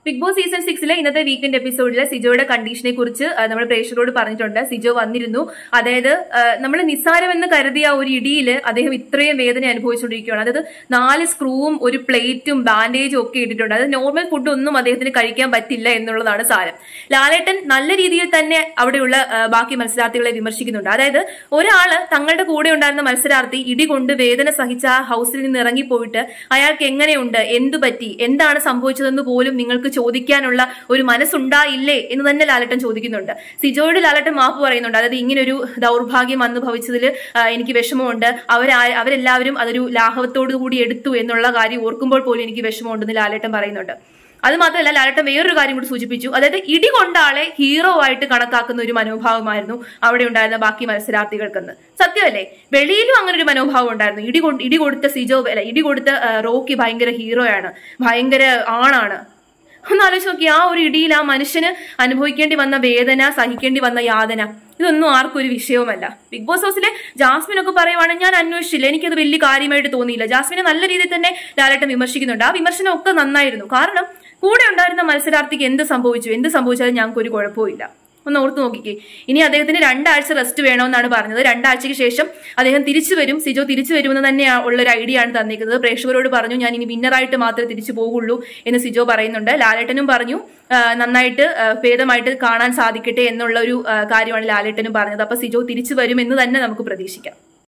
Big boss season 6 ഇന്നത്തെ weekend എപ്പിസോഡില് സിജോയുടെ കണ്ടീഷനെ കുറിച്ച് നമ്മൾ പ്രേക്ഷകരോട് പറഞ്ഞിട്ടുണ്ട്. സിജോ വന്നിരുന്നു. അതായത് നമ്മൾ നിസ്സാരമെന്ന് കരുതിയ ഒരു ഇടിയില് അദ്ദേഹം ഇത്രയും വേദന അനുഭവിച്ചുകൊണ്ടിരിക്കുകയാണ്. അതായത് 4 സ്ക്രൂവും ഒരു പ്ലേറ്റും ബാൻഡേജും ഒക്കെ ഇട്ടിട്ടുണ്ട്. അതായത് നോർമൽ ഫുഡ് ഒന്നും അദ്ദേഹത്തിന് കഴിക്കാൻ പറ്റില്ല എന്നുള്ളതാണ് സാരം. ലാലേട്ടൻ നല്ല രീതിയിൽ തന്നെ അവിടെയുള്ള ബാക്കി മത്സരാർത്ഥികളെ വിമർശിക്കുന്നുണ്ട്. അതായത് ഒരാള് തങ്ങളുടെ കൂടെ ഉണ്ടായിരുന്ന മത്സരാർത്ഥി ഇടി കൊണ്ട് വേദന സഹിച്ച ആ ഹൗസിൽ നിന്ന് ഇറങ്ങിപ്പോയിട്ട് അയാൾക്ക് എങ്ങനെയുണ്ട്, എന്തു പറ്റി, എന്താണ് സംഭവിച്ചതെന്ന് പോലും നിങ്ങൾക്ക് ചോദിക്കാനുള്ള ഒരു മനസ്സുണ്ടായില്ലേ എന്ന് തന്നെ ലാലേട്ടൻ ചോദിക്കുന്നുണ്ട്. സിജോയോട് ലാലേട്ടൻ മാപ്പ് പറയുന്നുണ്ട്. അതായത് ഇങ്ങനൊരു ദൗർഭാഗ്യം വന്നു ഭവിച്ചതിൽ എനിക്ക് വിഷമമുണ്ട്, അവരെല്ലാവരും അതൊരു ലാഘവത്തോടു കൂടി എടുത്തു എന്നുള്ള കാര്യം ഓർക്കുമ്പോൾ പോലും എനിക്ക് വിഷമമുണ്ടെന്ന് ലാലേട്ടൻ പറയുന്നുണ്ട്. അത് മാത്രമല്ല, ലാലേട്ടൻ വേറൊരു കാര്യം കൂടി സൂചിപ്പിച്ചു. അതായത് ഇടി കൊണ്ടാളെ ഹീറോ ആയിട്ട് കണക്കാക്കുന്ന ഒരു മനോഭാവമായിരുന്നു അവിടെ ഉണ്ടായിരുന്ന ബാക്കി മത്സരാർത്ഥികൾക്കെന്ന്. സത്യമല്ലേ? വെളിയിലും അങ്ങനെ ഒരു മനോഭാവം ഉണ്ടായിരുന്നു. ഇടി കൊടുത്ത സിജോ ഇടി കൊടുത്ത റോക്കി ഭയങ്കര ഹീറോയാണ്, ഭയങ്കര ആണാണ്. ഒന്ന് ആലോചിച്ച് നോക്കി, ആ ഒരു ഇടിയിൽ ആ മനുഷ്യന് അനുഭവിക്കേണ്ടി വന്ന വേദന, സഹിക്കേണ്ടി വന്ന യാതന, ഇതൊന്നും ആർക്കും ഒരു വിഷയവുമല്ല. ബിഗ് ബോസ് ഹൗസിലെ ജാസ്മിൻ ഒക്കെ പറയുവാണെങ്കിൽ ഞാൻ അന്വേഷിച്ചില്ല, എനിക്കത് വലിയ കാര്യമായിട്ട് തോന്നിയില്ല. ജാസ്മിനെ നല്ല രീതിയിൽ തന്നെ ലാലേട്ടൻ വിമർശിക്കുന്നുണ്ട്. ആ വിമർശനം ഒക്കെ നന്നായിരുന്നു. കാരണം കൂടെ ഉണ്ടായിരുന്ന മത്സരാർത്ഥിക്ക് എന്ത് സംഭവിച്ചാലും ഞങ്ങൾക്ക് ഒരു കുഴപ്പമില്ല. ഒന്ന് ഓർത്ത് നോക്കിക്കേ. ഇനി അദ്ദേഹത്തിന് 2 ആഴ്ച റെസ്റ്റ് വേണമെന്നാണ് പറഞ്ഞത്. 2 ആഴ്ചയ്ക്ക് ശേഷം അദ്ദേഹം തിരിച്ചു വരും, സിജോ തിരിച്ചു വരുമെന്ന് തന്നെ ഉള്ളൊരു ഐഡിയ ആണ് തന്നിരിക്കുന്നത്. പ്രേക്ഷകരോട് പറഞ്ഞു ഞാൻ ഇനി വിന്നറായിട്ട് മാത്രമേ തിരിച്ചു പോകുള്ളൂ എന്ന് സിജോ പറയുന്നുണ്ട്. ലാലേട്ടനും പറഞ്ഞു നന്നായിട്ട് ഭേദമായിട്ട് കാണാൻ സാധിക്കട്ടെ എന്നുള്ള ഒരു കാര്യമാണ് ലാലേട്ടനും പറഞ്ഞത്. അപ്പൊ സിജോ തിരിച്ചു വരുമെന്ന് തന്നെ നമുക്ക് പ്രതീക്ഷിക്കാം.